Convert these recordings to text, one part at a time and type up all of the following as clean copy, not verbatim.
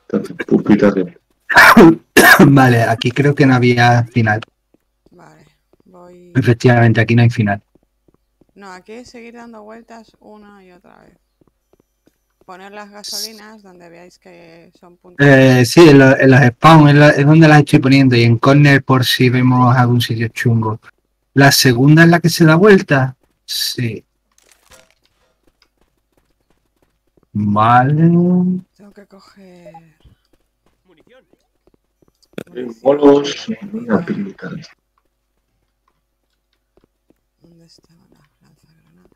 Entonces, pupita de... Vale, aquí creo que no había final. Vale, voy... Efectivamente, aquí no hay final. No, aquí es seguir dando vueltas una y otra vez. Poner las gasolinas donde veáis que son puntos. Sí, en los spawn es donde las estoy poniendo y en corner por si vemos algún sitio chungo. ¿La segunda es la que se da vuelta? Sí. Vale. Tengo que coger... Bolos, una pilita. ¿Dónde estaban las lanzagranadas?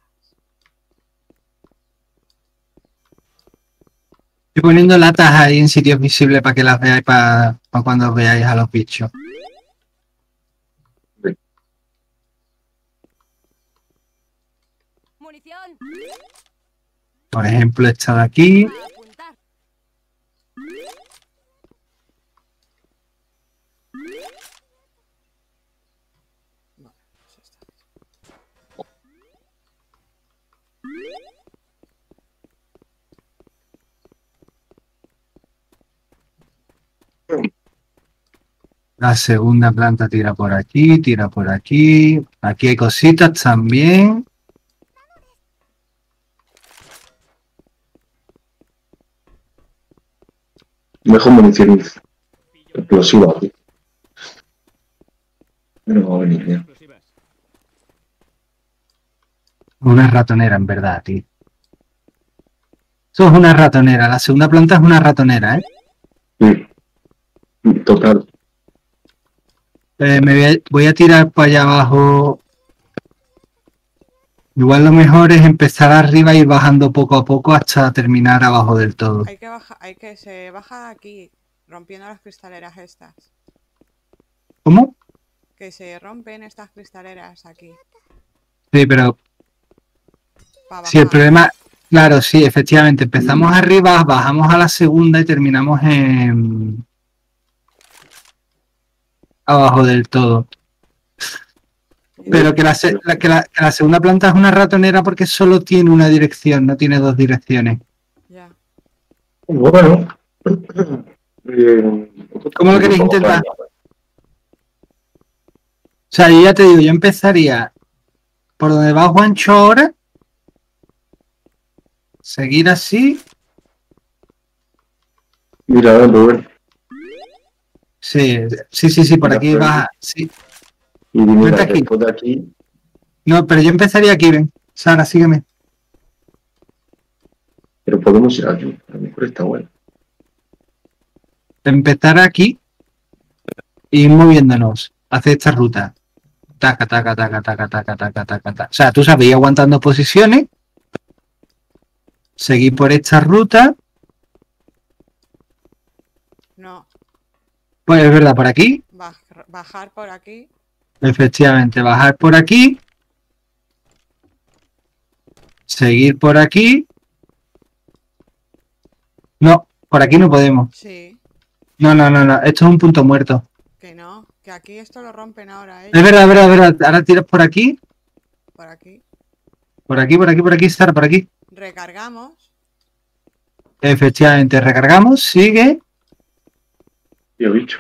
Estoy poniendo latas ahí en sitios visibles para que las veáis para cuando os veáis a los bichos. Munición. Por ejemplo, esta de aquí. A apuntar. Vale, pues está. La segunda planta tira por aquí, tira por aquí. Aquí hay cositas también. Mejor munición explosiva aquí. No va a venir bien. Una ratonera, en verdad, tío. Eso es una ratonera. La segunda planta es una ratonera, ¿eh? Sí. Total. Voy a tirar para allá abajo. Igual lo mejor es empezar arriba e ir bajando poco a poco hasta terminar abajo del todo. Hay que bajar, se baja aquí, rompiendo las cristaleras estas. ¿Cómo? Que se rompen estas cristaleras aquí. Sí, pero Para si el bajar. problema... Claro, sí, efectivamente. Empezamos arriba, bajamos a la segunda y terminamos en... abajo del todo. Pero que la segunda planta es una ratonera porque solo tiene una dirección, no tiene dos direcciones. Ya. Bueno. ¿Cómo lo queréis intentar? O sea, yo ya te digo, yo empezaría por donde va Juancho ahora. Seguir así. Mira, Rubén. Sí, por aquí baja. Sí. Y mira, Vente aquí. después de aquí... No, pero yo empezaría aquí, ven. Sara, sígueme. Pero podemos ir aquí. A lo mejor está bueno. Empezar aquí y ir moviéndonos hacia esta ruta. Taca, taca, taca, taca, taca, taca, taca, taca. O sea, tú sabes, ir aguantando posiciones. Seguir por esta ruta. No. Pues es verdad, por aquí. Bajar por aquí. Efectivamente, bajar por aquí. Seguir por aquí. No, por aquí no podemos. Sí. No. Esto es un punto muerto. Que no. Que aquí esto lo rompen ahora, ¿eh? Es verdad. Ahora tiras por aquí. Por aquí. Por aquí, Sara, por aquí. Recargamos. Efectivamente, recargamos, sigue. Yo bicho.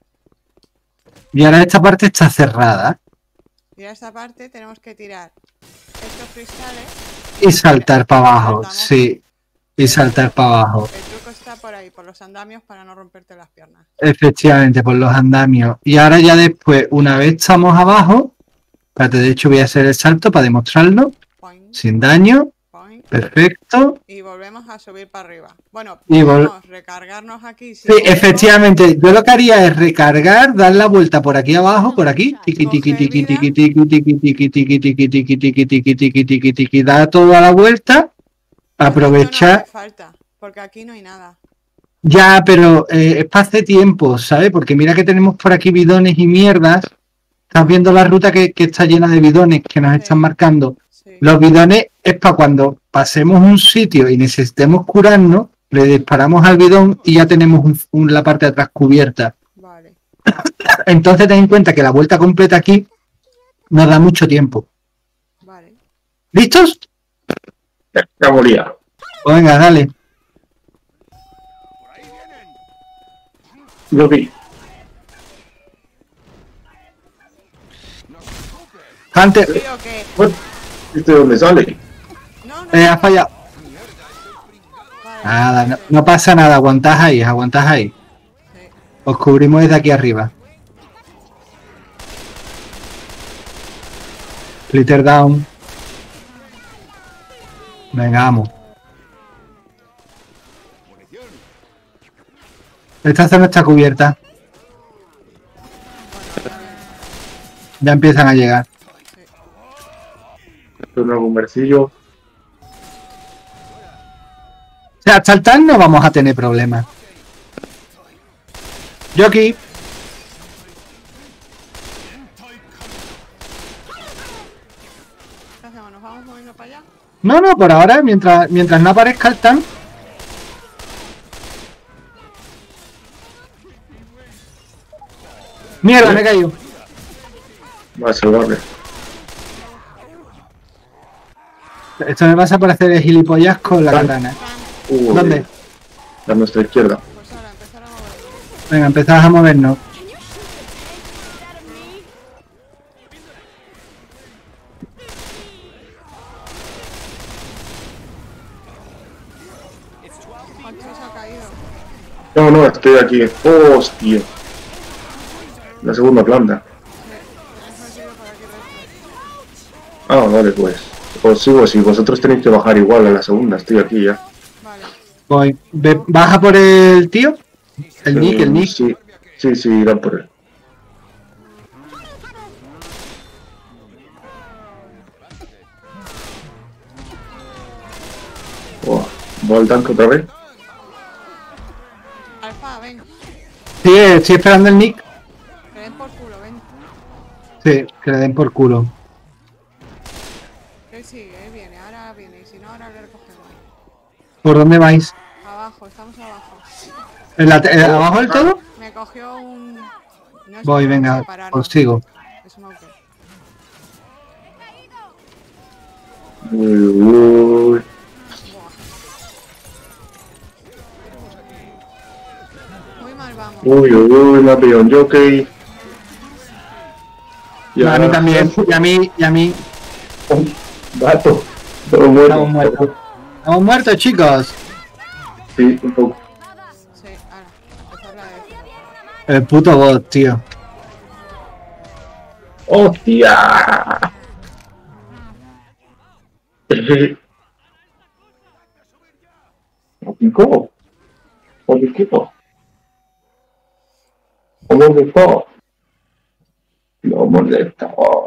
Y ahora esta parte está cerrada. Y a esta parte tenemos que tirar estos cristales. Y saltar para abajo, Saltamos. sí. Y saltar para abajo. El truco está por ahí, por los andamios, para no romperte las piernas. Efectivamente, por los andamios. Y ahora ya después, una vez estamos abajo, espérate, de hecho voy a hacer el salto para demostrarlo. Point, Sin daño. point. Perfecto. Y volvemos a subir para arriba. Bueno, Y podemos recargarnos aquí. Si Sí, queremos. efectivamente, yo lo que haría es recargar, dar la vuelta por aquí abajo, por aquí, tiqui tiqui tiqui tiqui tiqui tiqui tiqui tiqui tiqui tiqui tiqui tiqui tiqui tiqui tiqui, da toda la vuelta, aprovechar. No hace falta, porque aquí no hay nada. Ya, pero es para hace tiempo, ¿sabes? Porque mira que tenemos por aquí bidones y mierdas. Estás viendo la ruta que está llena de bidones que nos están marcando. Sí. Los bidones es para cuando pasemos un sitio y necesitemos curarnos, le disparamos al bidón y ya tenemos la parte de atrás cubierta. Vale. Entonces ten en cuenta que la vuelta completa aquí nos da mucho tiempo. Vale. ¿Listos? Ya moría. Pues venga, dale. Yo vi. Hunter, Tío, que... What? ¿Este de dónde sale? No, no, ha fallado. vale. Nada, no pasa nada, aguantás ahí, aguantás ahí. Sí. Os cubrimos desde aquí arriba. Splitter down. Venga, vamos. Esta zona está cubierta. Ya empiezan a llegar. Esto es un comercillo. O sea, hasta el TAN no vamos a tener problemas. Yo aquí. ¿Qué hacemos? ¿Nos vamos moviendo para allá? No, no, por ahora, mientras no aparezca el TAN. Mierda, me he caído. Va a salvarle. Esto me pasa por hacer el gilipollas con la TAN. katana. Uy, ¿Dónde? A nuestra izquierda. Pues ahora, empezar a movernos. Venga, empezamos a movernos. Concho se ha caído. No, no, estoy aquí. Hostia. La segunda planta. Hemos metido por aquí recto. Ah, vale, pues. Os sigo así. Vosotros tenéis que bajar igual a la segunda. Estoy aquí ya. Vale. Voy. Baja por el tío. El Nick, el Nick. Sí, sí, sí, irán por él. Buah, ¿va al tanque otra vez? Alfa, ven. Sí, estoy esperando el Nick. Que den por culo, ven. Sí, que le den por culo. Que sigue, viene, ahora viene. Y si no, ahora le recogemos. ¿Por dónde vais? Abajo, estamos abajo. ¿Abajo del todo? Me cogió un... No sé Voy, cómo venga, separarnos. os sigo. Es un auto. Uy. Muy mal vamos. Uy, me ha pillado un jockey. A mí también. Y a mí. Gato. Todo muerto. Estamos muertos. Estamos muertos, chicos. Sí, un poco. Sí, ahora. Empezar la de... El puto bot, tío. ¡Hostia! ¿O picó? ¿O picó? ¿Cómo picó? Lo molesta.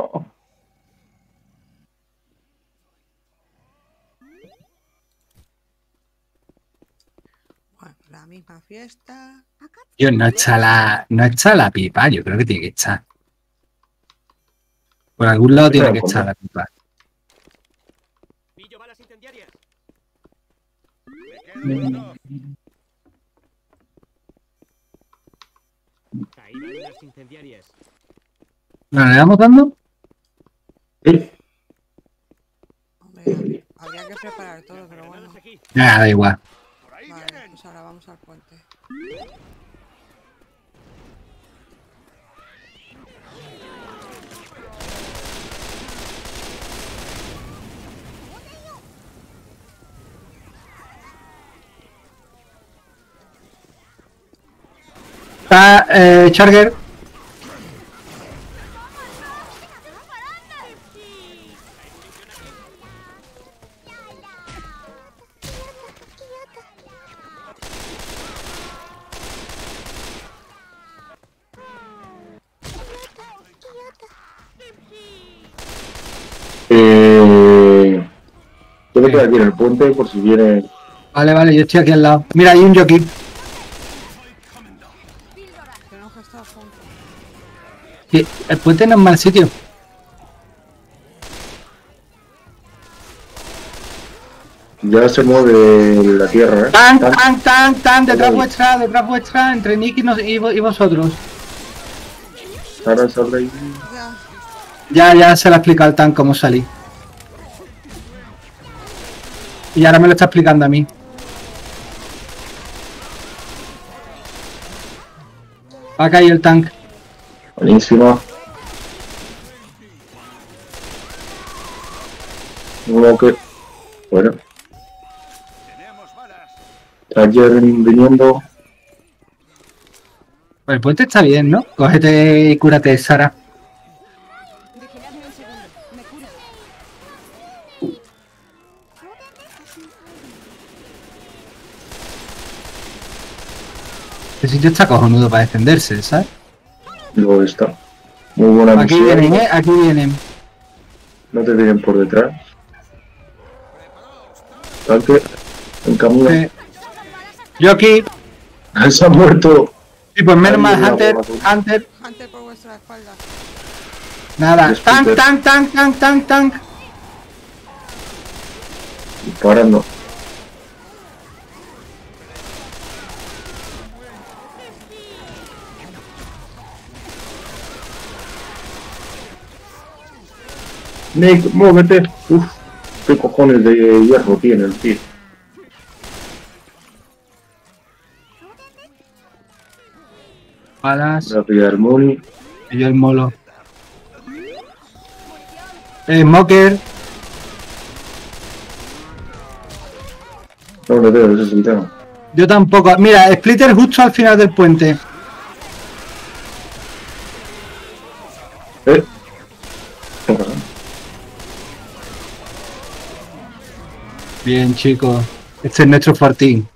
Bueno, la misma fiesta. Yo no echa la pipa, yo creo que tiene que echar. Por algún lado tiene que echar la pipa. Pillo balas incendiarias. Ahí van unas incendiarias. ¿Nos le vamos dando? Sí. Hombre, habría que preparar todo, pero bueno. Granadas aquí. Nada, da igual. Vale, pues ahora vamos al puente. Está Charger. Yo me quedo aquí en el puente por si viene. Vale, yo estoy aquí al lado. Mira, hay un jockey. Tenemos que estar juntos. Sí, el puente no es mal sitio. Ya se mueve la tierra, ¿eh? Tan, detrás vuestra, entre Nick y vosotros. Ahora sale ahí. Ya. Ya se le ha explicado al Tan cómo salí. Y ahora me lo está explicando a mí. Ha caído el tank. Buenísima. Uno que... Bueno. Ayer viniendo. Pues el puente está bien, ¿no? Cógete y cúrate, Sara. Vigiladme un segundo. Me curo. Este sitio está cojonudo para defenderse, ¿sabes? Luego está. Muy buena Aquí misión. vienen, ¿eh? Aquí vienen. No te vienen por detrás. Tanque. En camino. Yo aquí. Se ha muerto. Sí, pues menos Ahí mal, viene la Hunter. bola. Hunter. Hunter por vuestra espalda. Nada. Es Tank, Peter. tank, tank, tank, tank, tank. Disparando. Nick, muévete. Uf, qué cojones de hierro tiene el tío. Balas. Voy a pillar Mooney. Y yo el molo. Smoker. No le veo, ese es el tema. Yo tampoco. Mira, Splitter justo al final del puente. ¿Qué pasa? Bien, chicos. Este es nuestro fortín.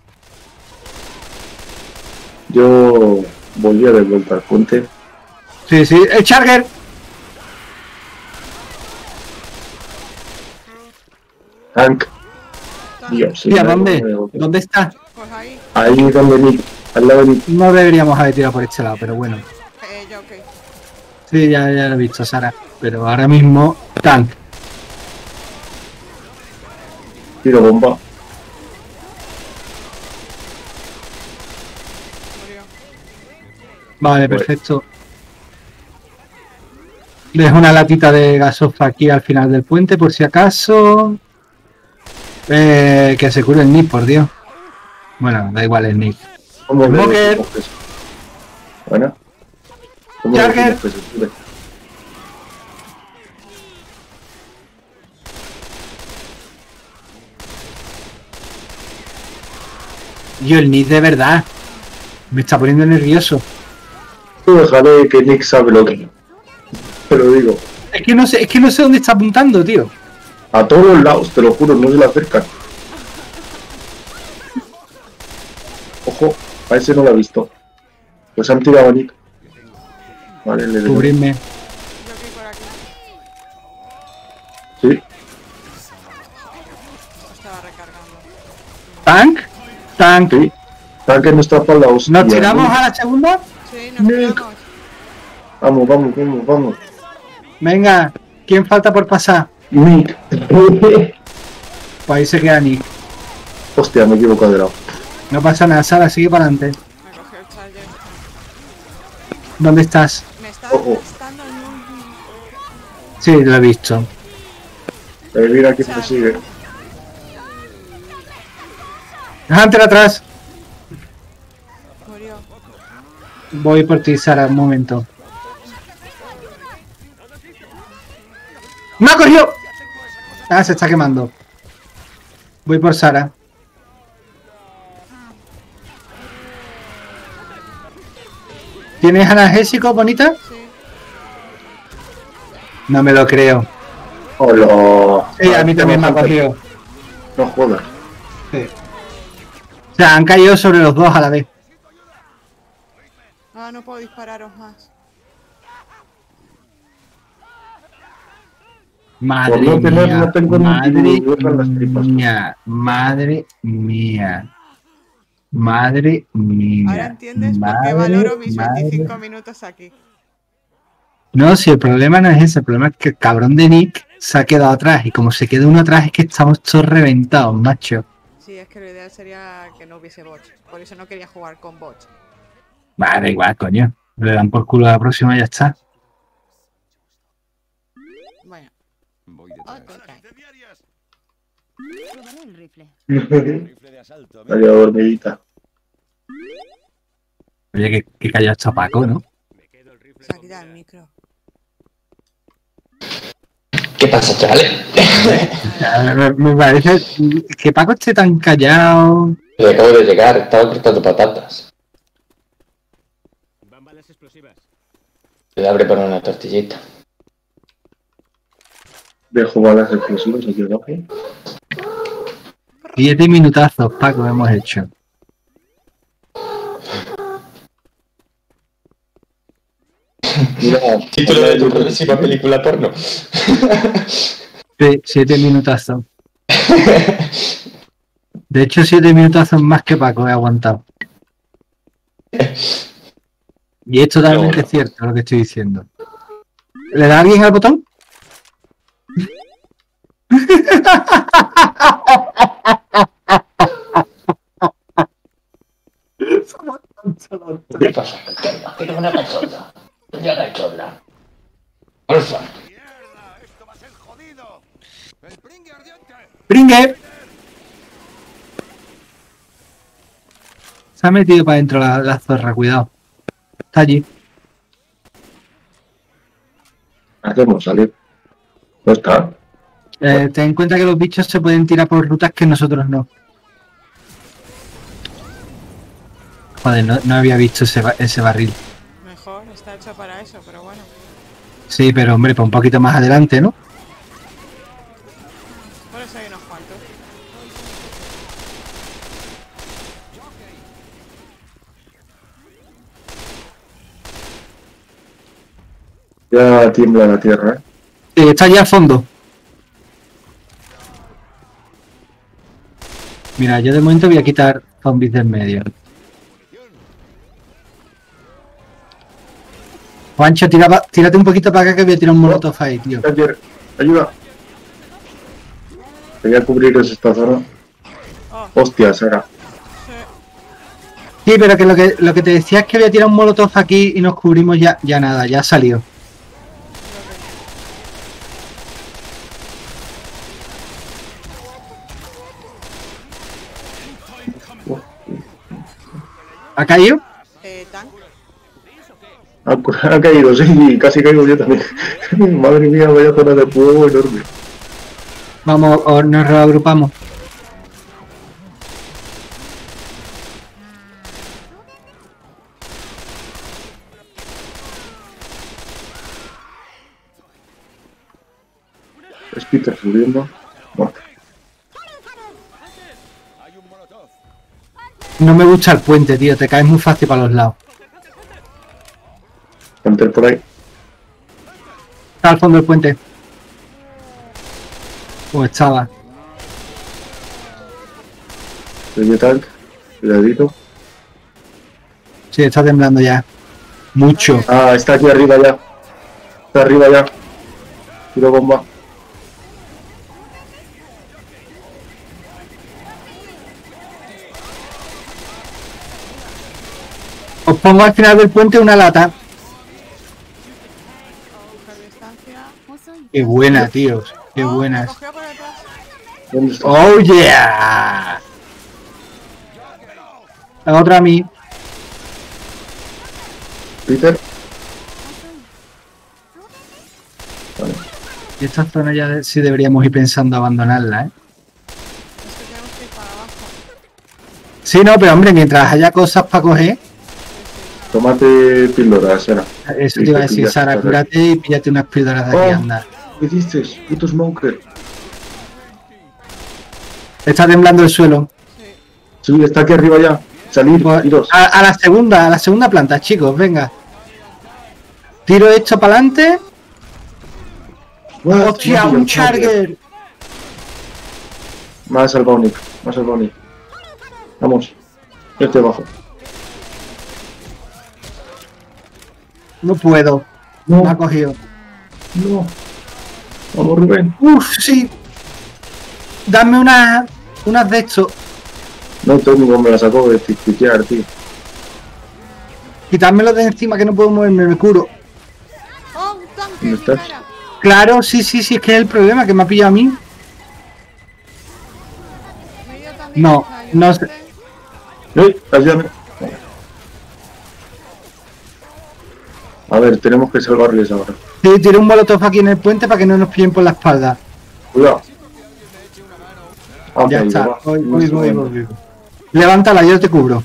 Yo volví a de vuelta al puente. Sí, sí. ¡El Charger! Tank. Dios, Tía, sí, ¿dónde? no, ¿Dónde está? Pues ahí. ahí donde Nick, al lado de Nick. No deberíamos haber tirado por este lado, pero bueno. Yo, ok. Sí, ya lo he visto, Sara. Pero ahora mismo, tank. Tiro bomba. Murió. Vale, Pues. perfecto. Dejo una latita de gasofa aquí al final del puente, por si acaso. Que se cure el Nick, por Dios. Bueno, da igual el Nick. ¿Cómo le Smoker. decimos que se- Bueno. ¿Cómo le Charger. decimos que se cure? Yo el Nick de verdad. Me está poniendo nervioso. Tú déjale que Nick sabe lo que. Te lo digo. Es que no sé dónde está apuntando, tío. A todos lados, te lo juro, no se le acercan. Ojo, a ese no lo ha visto. Pues han tirado a Nick. Vale, le doy. Cubrirme. Yo aquí por aquí. Sí, Estaba recargando. ¿Tank? Tank. sí. Tanque en nuestra espalda, hostia. ¿Nos tiramos a la segunda? Sí, nos Nick. tiramos. Vamos, vamos, vamos, vamos. Venga. ¿Quién falta por pasar? Nick. Pues ahí se queda Nick. Hostia, me he equivocado de lado. No pasa nada, Sara, sigue para adelante. Me cogió el charger. ¿Dónde estás? Me está Ojo. aplastando en un... Sí, lo he visto. Mira quién me sigue. Hunter atrás. Murió. Voy por ti, Sara, un momento. ¡Me ha cogido! Ah, se está quemando. Voy por Sara. ¿Tienes analgésico, bonita? Sí. No me lo creo. Hola. Sí, a mí también me ha cogido. No jodas. Sí. O sea, han caído sobre los dos a la vez. Ah, no puedo dispararos más. Madre Por no tener, mía, no tengo madre ni duda en las tripas. mía, madre mía, madre mía. Ahora entiendes por madre, qué valoro mis madre. 25 minutos aquí. No, si el problema no es ese, el problema es que el cabrón de Nick se ha quedado atrás y como se queda uno atrás es que estamos todos reventados, macho. Sí, es que lo ideal sería que no hubiese bots. Por eso no quería jugar con bots. Va, da igual, coño. Le dan por culo a la próxima y ya está. Bueno, Otro track. Probaré el rifle. Vaya dormidita. Oye, que callado está Paco, ¿no? Se ha quitado el micro. ¿Qué pasa, chavales? Me parece que Paco esté tan callado. Le acabo de llegar, estaba cortando patatas. Van balas explosivas. Le abre para una tortillita. Dejo balas explosivas aquí abajo. 7 minutazos, Paco, hemos hecho. Mira, Título de tu próxima película porno. Sí, 7 minutazos. De hecho, 7 minutazos más que Paco he aguantado. Y es totalmente No. cierto lo que estoy diciendo. ¿Le da alguien al botón? ¿Qué pasa, cachorra? Quiero una cachorra. Ya cachorra. Porfa. ¡Pringue! Se ha metido para adentro la zorra, cuidado. Está allí. hacemos salir. No está. Ten en cuenta que los bichos se pueden tirar por rutas que nosotros no. Joder, no había visto ese barril. Mejor, está hecho para eso, pero bueno. Sí, pero hombre, pues un poquito más adelante, ¿no? Por eso hay unos cuantos. Ya tiembla la tierra, ¿eh? Sí, está allá al fondo. Mira, yo de momento voy a quitar zombies del medio. Juancho, tírate un poquito para acá que voy a tirar un molotov ahí, tío. Ayer, ayuda. Voy a cubrir esta zona. Oh, Hostia, Sara. sí. Sí, pero que lo que te decía es que voy a tirar un molotov aquí y nos cubrimos ya nada, ya salió. ¿Ha caído? Tank. Ha caído, sí, casi caigo yo también. Madre mía, vaya zona de fuego enorme. Vamos, o nos reagrupamos. Es Peter subiendo. Bueno, No me gusta el puente, tío, te caes muy fácil para los lados. Hunter por ahí. Está al fondo del puente. O estaba. Pequeño tank. Cuidadito. Sí, está temblando ya. Mucho. Ah, está aquí arriba ya. Está arriba ya. Tiro bomba. Os pongo al final del puente una lata. Qué distancia. Qué buena, tíos. Qué Oh, me buenas. cogió por detrás. ¿Dónde está? ¡Oh, yeah! La otra a mí. Peter. Vale. Y esta zona ya sí deberíamos ir pensando abandonarla, ¿eh? Es que tenemos que ir para abajo. Sí, no, pero hombre, mientras haya cosas para coger, Tómate píldoras, Sara. eso te iba a decir, Sara, cúrate y píllate unas píldoras de aquí, Oh. anda. ¿Qué dices? Puto Smoker. Está temblando el suelo. Sí. Sí, está aquí arriba ya. Salir, Pues, tiros. a la segunda planta, chicos, venga. Tiro esto para adelante. Buah, ¡Hostia, tío, un charger! Me ha salvado Nick. Me ha salvado Nick. Vamos. Yo estoy abajo. No puedo. No. Me ha cogido. No. Vamos, Rubén. Uf, sí. Dame unas de estos. No tengo, me la sacó de tiquear, tío. Quitármelo de encima que no puedo moverme, me curo. ¡Oh, un tanque! ¿Dónde en mi estás? cara! Claro, sí, es que es el problema, que me ha pillado a mí. Medio tan No, difícil no sé. ayudarte. Ayúdame. A ver, tenemos que salvarles ahora. Sí, tiré un molotov aquí en el puente para que no nos pillen por la espalda. Cuidado. Ah, Ya me está. ayuda, va. Voy. Levántala, yo te cubro.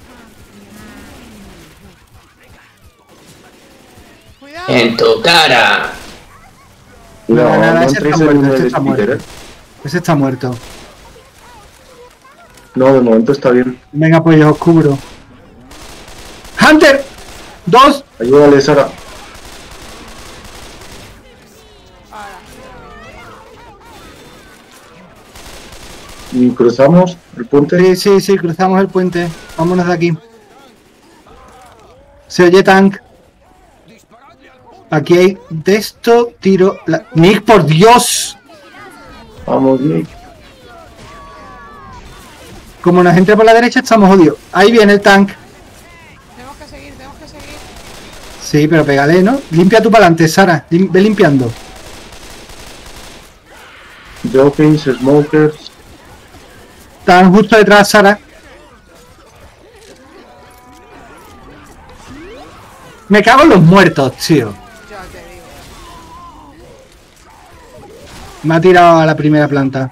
Cuidado. En tu cara. Cuidado, Nada, no ese entréis está en muerto, el ese está speaker, muerto. Ese está muerto. No, de momento está bien. Venga, pues yo os cubro. ¡Hunter! ¡Dos! Ayúdale, Sara. Ahora. Y cruzamos el puente. Sí, cruzamos el puente. Vámonos de aquí. Se oye tank. Aquí hay de esto, tiro... ¡Nick, por Dios! Vamos, Nick. Como nos entre por la derecha, estamos jodidos. Ahí viene el tank. Tenemos que seguir. Sí, pero pégale, ¿no? Limpia tú para adelante, Sara. Ve limpiando. Jokings, smokers. Están justo detrás, Sara. Me cago en los muertos, tío. Ya te digo. Me ha tirado a la primera planta.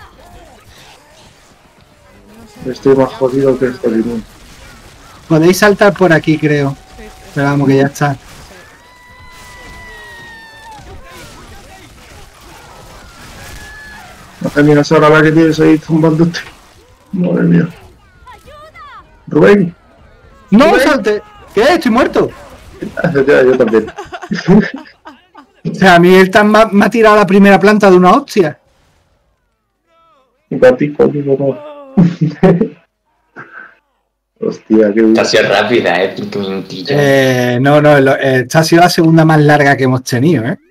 Estoy más jodido que este limón. Podéis saltar por aquí, creo. Sí, Pero vamos, que ya está. Madre mía, Sara, la que tienes ahí zumbándote. Madre mía. Rubén. ¡No Rubén. salte! ¿Qué? Estoy muerto. Ya, yo también. O sea, a mí el tan me ha tirado a la primera planta de una hostia. Gatico, digo, no. Hostia, qué bien. Esta ha sido rápida, 5 minutillos. Esta ha sido la segunda más larga que hemos tenido, ¿eh?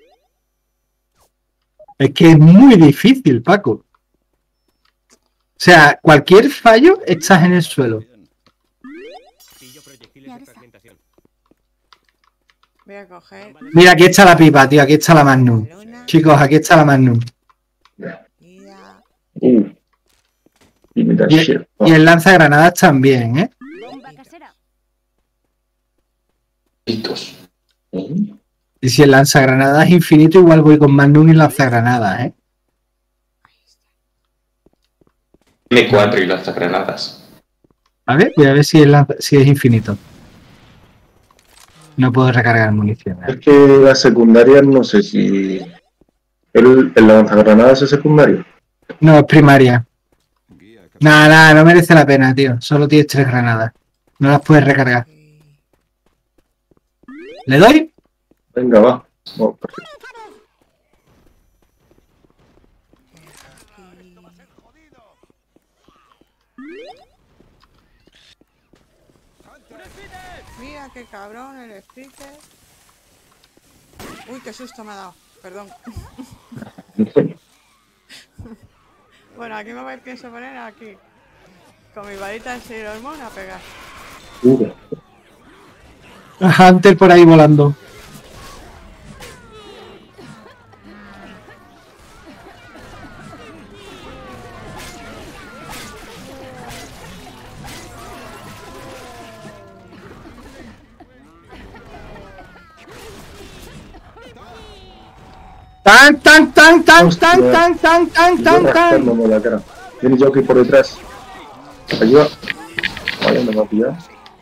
Es que es muy difícil, Paco. O sea, cualquier fallo estás en el suelo. Pillo proyectiles de fragmentación. voy a coger. Mira, aquí está la pipa, tío. Aquí está la Magnum. Luna. Chicos, aquí está la Magnum. Mira. Y mira, Y, shit. y el lanzagranadas también, ¿eh? Bomba casera. Pitos. Y si el lanzagranadas es infinito, igual voy con Magnum y lanzagranadas, ¿eh? M4 y lanzagranadas. A ver, voy a ver si es infinito. No puedo recargar munición. ¿eh? Es que las secundarias no sé si... ¿El lanzagranadas es secundario? No, es primaria. Nada, no merece la pena, tío. Solo tienes 3 granadas. No las puedes recargar. ¿Le doy? Venga, va. Oh, perfecto. Mira qué cabrón el speaker. Uy, qué susto me ha dado. Perdón. Bueno, aquí me pienso poner aquí. Con mi varita de Sailor Moon a pegar. Hunter por ahí volando. ¡Tan, tan, tan, tan, tan, tan, tan, tan, Yo tan, tan! rascándome la cara. Viene Jockey por detrás. Ayuda. Vaya, me va a pillar.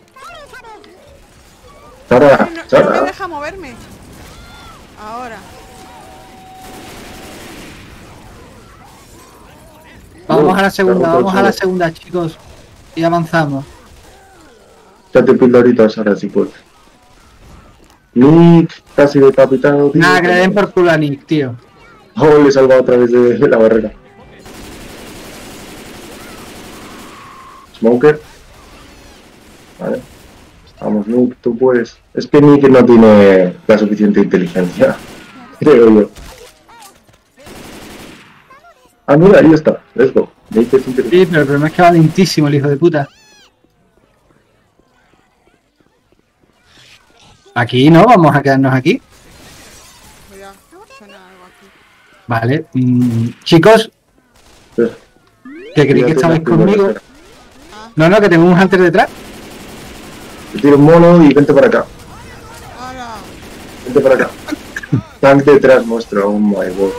Sara, Ay, no me Sara. deja moverme. Ahora. Vamos a la segunda, Claro, vamos a la solo. segunda, chicos. Y avanzamos. Échate pildorita, Sara, si puedes. Nick, casi decapitado, tío. Nada, que le den por culo a Nick, tío. Oh, le he salvado otra vez de la barrera. Smoker. Vale. Vamos, Nick, tú puedes. Es que Nick no tiene la suficiente inteligencia. Creo yo. Ah, mira, ahí está. Let's go. Nick es inteligente. Sí, pero el problema es que va lentísimo el hijo de puta. Aquí no, vamos a quedarnos aquí. Cuidado. Suena algo aquí. Vale. Chicos, Sí. que creí que Cuídate, estabais Nick, conmigo. Sara. No, no, que tengo un Hunter detrás. Te tiro un mono y vente para acá. Ahora. Vente para acá. Tank detrás nuestro, oh my god.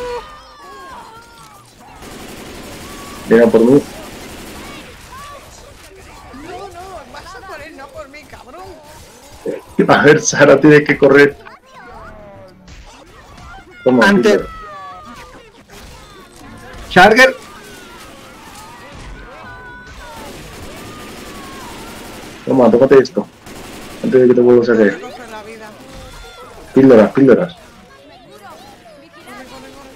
Venga por mí. No, vas a por él, no por mí, cabrón. A ver, Sara tiene que correr. Toma, Antes. Peter. Charger. Toma, tómate esto. Antes de que te vuelvas a Me caer. coge la vida. Píldoras, píldoras. Corre, corre, corre,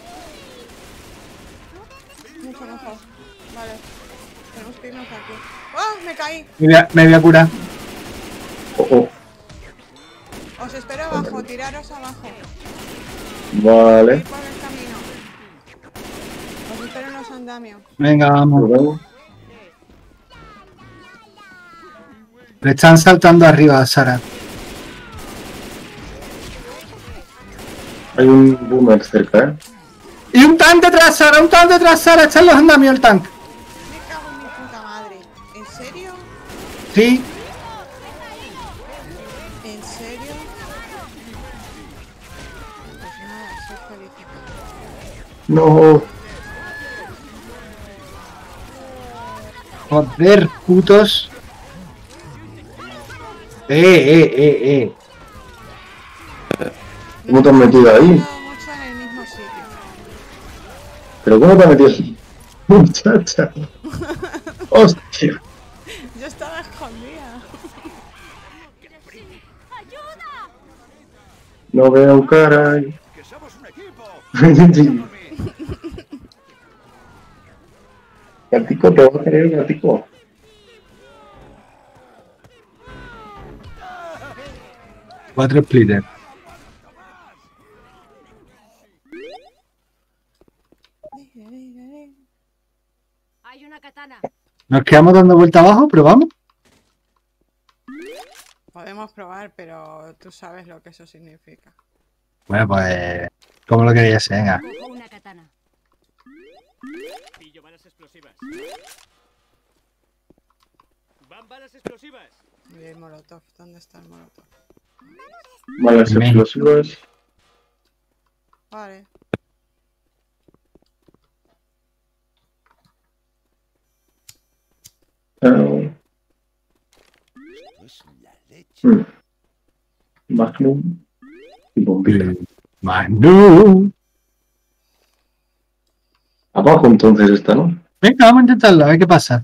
corre. Mucho mejor. Vale. Tenemos que irnos de aquí. ¡Oh! Me caí. Me voy a curar. Oh, oh. Os espero abajo, tiraros abajo. Vale. Ir por el camino. Os espero en los andamios. Venga, vamos. Luego, Le están saltando arriba a Sara. hay un boomer cerca, ¿eh? Y un tank detrás, Sara, un tank detrás, Sara. Está en los andamios el tank. Me cago en mi puta madre. ¿En serio? Sí. ¿En serio? Pues nada, soy feliz. No. Joder, putos. ¿Cómo te has metido ahí? Me he quedado mucho en el mismo sitio. ¿Pero cómo te has metido ahí? Muchacha. Hostia. Yo estaba escondida. No veo cara. ¡Que somos un equipo! Gatico, te voy a querer, gatico. Cuatro splitters. Hay una katana. Nos quedamos dando vuelta abajo, pero vamos. Podemos probar, pero tú sabes lo que eso significa. Bueno, pues. ¿Cómo lo querías? Venga. Cojo una katana. Pillo balas explosivas. ¡Van balas explosivas! Y el molotov, ¿dónde está el molotov? Malas Me- explosivas. Vale. Ah, Esto es la leche. Magnum y bombilla. Manu. Abajo entonces está, ¿no? Venga, vamos a intentarlo, a ver qué pasa.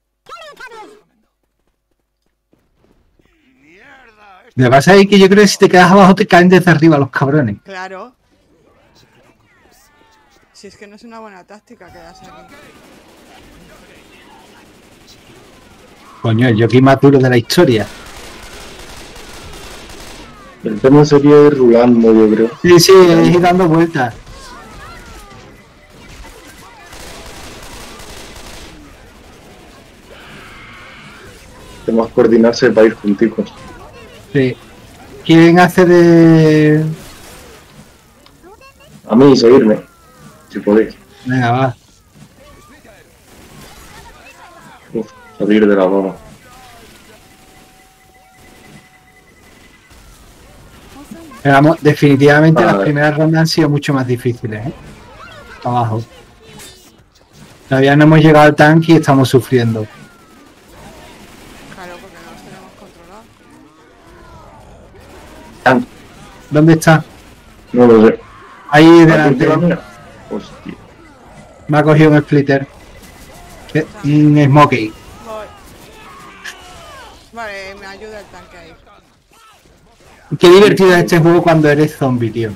¡Mierda! Lo que pasa es que yo creo que si te quedas abajo te caen desde arriba los cabrones. Claro. Si es que no es una buena táctica quedarse aquí. Coño, el jockey más duro de la historia. El tema sería ir rulando, yo creo. Sí, sí, es ir dando vueltas. Tenemos que coordinarse para ir junticos. Sí. ¿Quién hace de...? A mí, seguirme. Si podéis. Venga, va. Uf, salir de la broma. Pero vamos, definitivamente las Vale. primeras rondas han sido mucho más difíciles, ¿eh? Abajo. Todavía no hemos llegado al tanque y estamos sufriendo. Claro, porque no los tenemos controlados. Tank. ¿Dónde está? No lo sé. Ahí ¿Aquí delante. encima mía? Hostia. Me ha cogido un splitter. Un smokey. Voy. Vale, me ayuda el tanque ahí. Qué divertido es este juego cuando eres zombie, tío.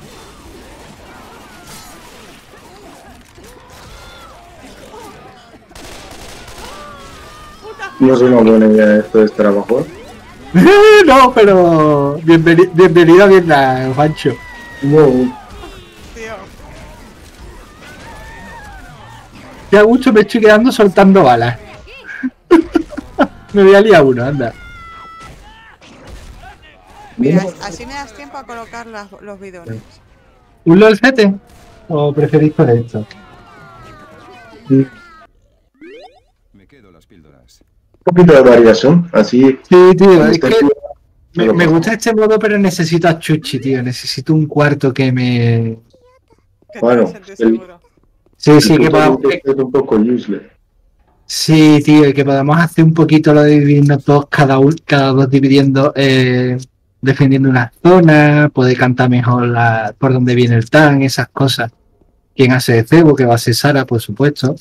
No es una buena idea esto de estar abajo. No, pero bienvenido a Vietnam, Pancho. No. Tío. Qué a gusto me estoy quedando soltando balas. Me voy a liar uno, anda. Mira, así me das tiempo a colocar los bidones. ¿Un LOLcete? ¿O preferís con esto? Me quedo las píldoras. Un poquito de variación, así. Sí, tío, es este que tío Me gusta este modo, pero necesito a Chuchi, tío. Necesito un cuarto que me... Que Bueno, te sientes seguro. Sí, sí, que El podamos... puto es un poco useless. Sí, tío, y que podamos hacer un poquito lo de dividirnos todos, cada dos dividiendo, defendiendo una zona, poder cantar mejor por dónde viene el tan, esas cosas. ¿Quién hace de cebo? Que va a ser Sara, por supuesto.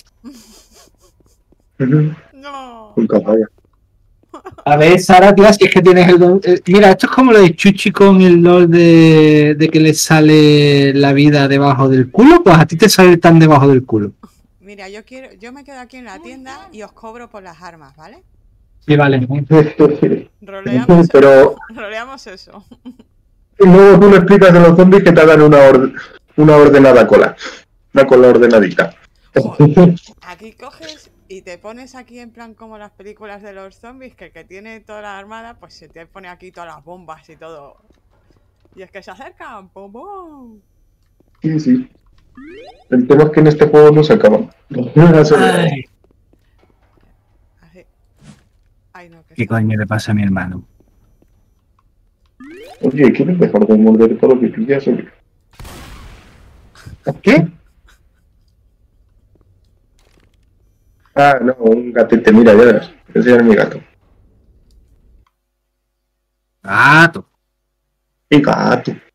No. Nunca falla. A ver, Sara, tía, si es que tienes el don... mira, esto es como lo de Chuchi con el LOL de que le sale la vida debajo del culo, pues a ti te sale el tan debajo del culo. Mira, yo me quedo aquí en la tienda y os cobro por las armas, ¿vale? Sí, vale. Roleamos, Pero roleamos eso. luego tú le explicas a los zombies que te hagan una ordenada cola. Una cola ordenadita. Aquí coges y te pones aquí en plan como las películas de los zombies, que el que tiene toda la armada, pues se te pone aquí todas las bombas y todo. Y es que se acercan, ¡pum, pum! Sí, sí. El tema es que en este juego no se acaban. Ay, Así. Ay, no, que ¿qué está- coño le pasa a mi hermano? Oye, ¿quieres dejar de morder todo lo que pillas? Oye? ¿Qué? Ah, no, un gatete, mira, ya verás. Ese es mi gato. Gato. Mi gato.